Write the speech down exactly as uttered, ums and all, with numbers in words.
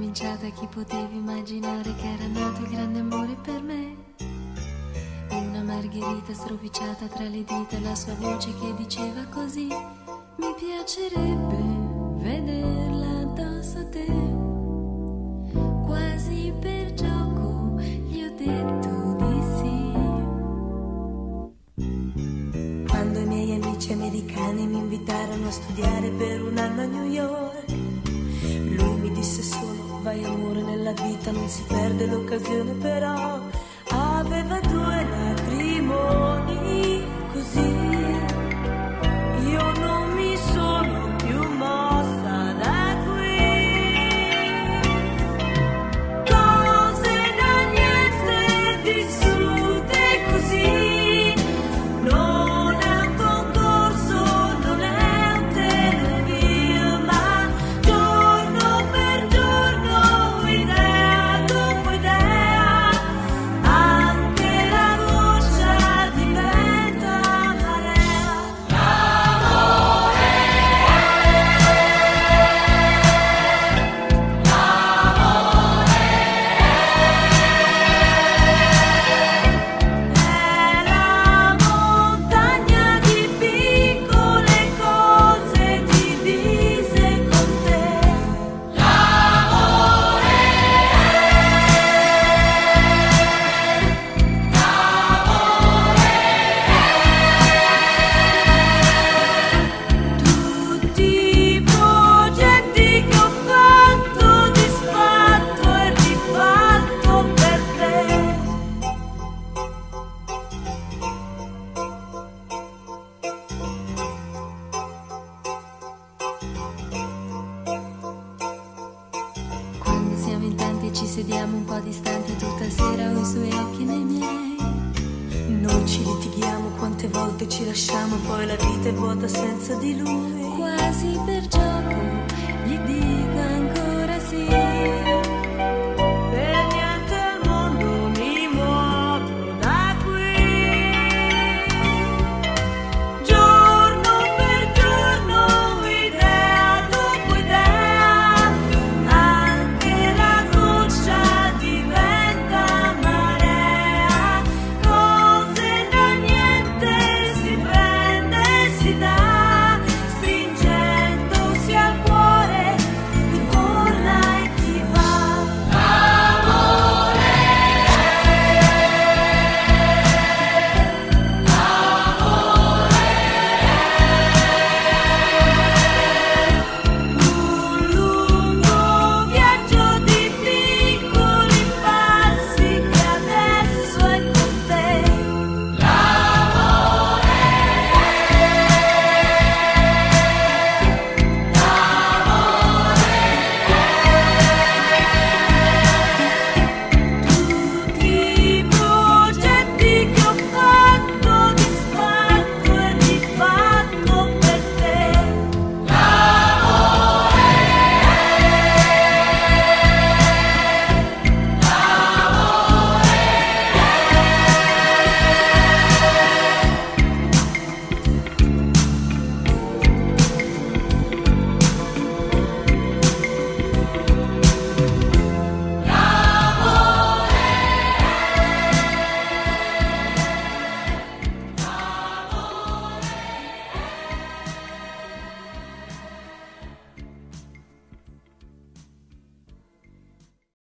cominciata, chi poteva immaginare che era nato il grande amore per me? Una margherita stropicciata tra le dita, la sua voce che diceva così: mi piacerebbe vederla addosso a te. Quasi per gioco gli ho detto di sì. Quando i miei amici americani mi invitarono a studiare per un anno a New York, lui mi disse solo: vai amore, nella vita non si perde l'occasione. Però aveva due lacrimoni così, io non mi sono più mossa da qui. Cose da niente vissute così, non è un concorso, non è un telefilm, ma giorno per giorno, idea dopo idea, anche la goccia diventa marea. È la montagna di piccole cose divise con te. Tutti i progetti che ho fatto, disfatto e rifatto per te. Quando siamo in tanti e ci sediamo un po' distanti, tutta sera ho i suoi occhi nei miei. Noi ci litighiamo, quante volte ci lasciamo, poi la vita è vuota senza di lui. Quasi per gioco gli dico